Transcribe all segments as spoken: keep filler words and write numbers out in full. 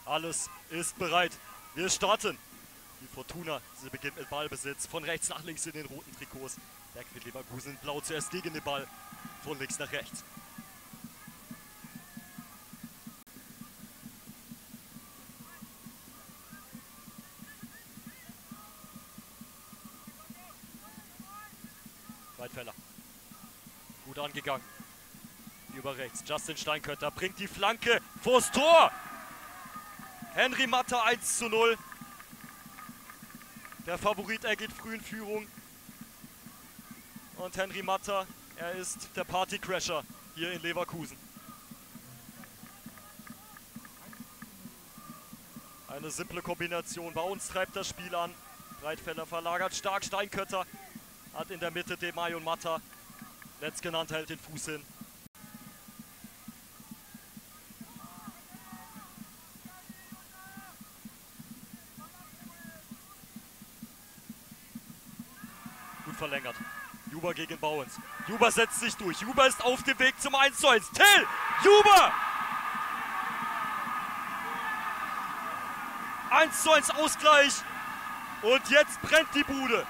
Alles ist bereit. Wir starten. Die Fortuna, sie beginnt mit Ballbesitz. Von rechts nach links in den roten Trikots. Bergfried Leverkusen blau zuerst gegen den Ball. Von links nach rechts. Breitfelder. Gut angegangen. Über rechts. Justin Steinkötter bringt die Flanke vors Tor. Henry Matta eins zu null. Der Favorit, er geht früh in Führung. Und Henry Matta, er ist der Partycrasher hier in Leverkusen. Eine simple Kombination. Bei uns treibt das Spiel an. Breitfelder verlagert stark. Steinkötter hat in der Mitte Demay und Matta. Letztgenannter hält den Fuß hin. Gut verlängert. Juba gegen Bauens. Juba setzt sich durch. Juba ist auf dem Weg zum eins zu eins. Till! Juba! eins zu eins Ausgleich. Und jetzt brennt die Bude.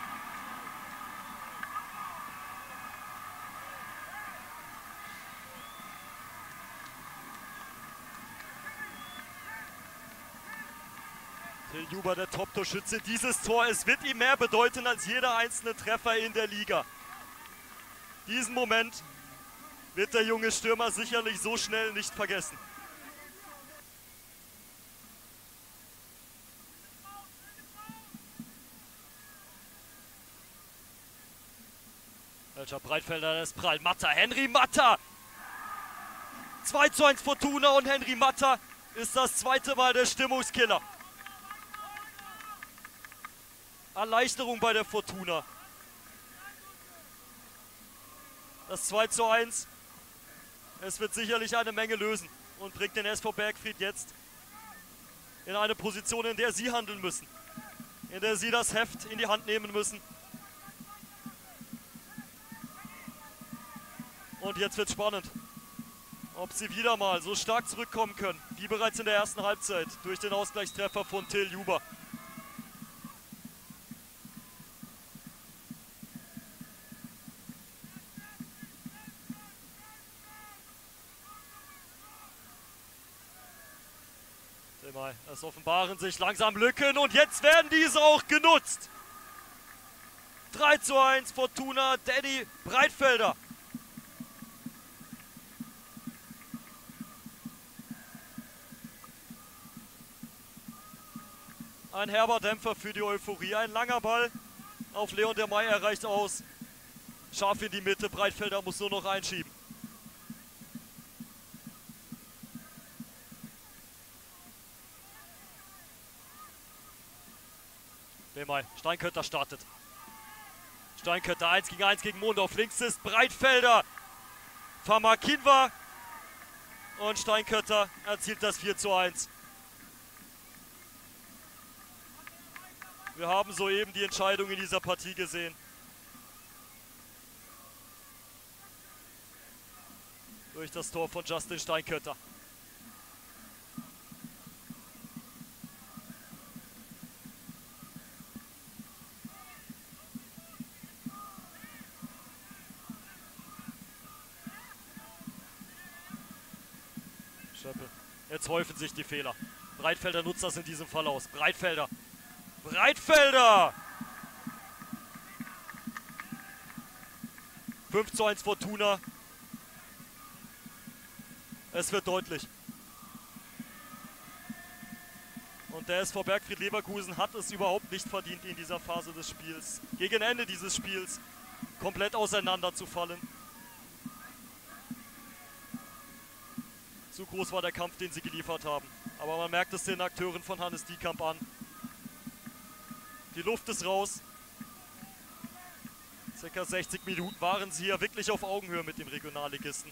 Till Juba, der Top-Torschütze. Dieses Tor, es wird ihm mehr bedeuten als jeder einzelne Treffer in der Liga. Diesen Moment wird der junge Stürmer sicherlich so schnell nicht vergessen. Welcher Breitfelder, das prallt. Matta, Henry Matta! zwei zu eins Fortuna und Henry Matta ist das zweite Mal der Stimmungskiller. Erleichterung bei der Fortuna. Das zwei zu eins. Es wird sicherlich eine Menge lösen und bringt den S V Bergfried jetzt in eine Position, in der sie handeln müssen. In der sie das Heft in die Hand nehmen müssen. Und jetzt wird spannend, ob sie wieder mal so stark zurückkommen können, wie bereits in der ersten Halbzeit durch den Ausgleichstreffer von Till Juba. Es offenbaren sich langsam Lücken und jetzt werden diese auch genutzt. drei zu eins Fortuna, Danny Breitfelder. Ein herber Dämpfer für die Euphorie. Ein langer Ball auf Leon Demay, er reicht aus. Scharf in die Mitte, Breitfelder muss nur noch einschieben. Demay, Steinkötter startet. Steinkötter eins gegen eins gegen Mondorf. Links ist Breitfelder. Famakinwa. Und Steinkötter erzielt das vier zu eins. Wir haben soeben die Entscheidung in dieser Partie gesehen. Durch das Tor von Justin Steinkötter. Schöppel. Jetzt häufen sich die Fehler. Breitfelder nutzt das in diesem Fall aus. Breitfelder. Breitfelder! fünf zu eins Fortuna. Es wird deutlich. Und der S V Bergfried Leverkusen hat es überhaupt nicht verdient, in dieser Phase des Spiels, gegen Ende dieses Spiels, komplett auseinanderzufallen. Zu groß war der Kampf, den sie geliefert haben. Aber man merkt es den Akteuren von Hannes Diekamp an. Die Luft ist raus. Circa sechzig Minuten waren sie hier wirklich auf Augenhöhe mit dem Regionalligisten.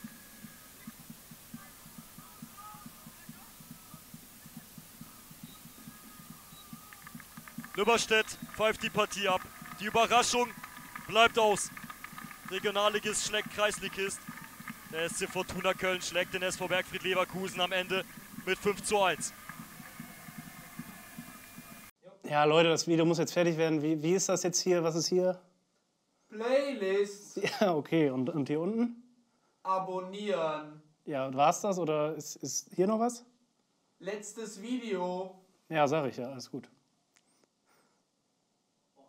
Lübberstedt pfeift die Partie ab. Die Überraschung bleibt aus. Regionalligist schlägt Kreisligist. Der S C Fortuna Köln schlägt den S V Bergfried Leverkusen am Ende mit fünf zu eins. Ja, Leute, das Video muss jetzt fertig werden. Wie, wie ist das jetzt hier? Was ist hier? Playlist. Ja, okay. Und, und hier unten? Abonnieren. Ja, war's das oder ist, ist hier noch was? Letztes Video. Ja, sag ich ja. Alles gut.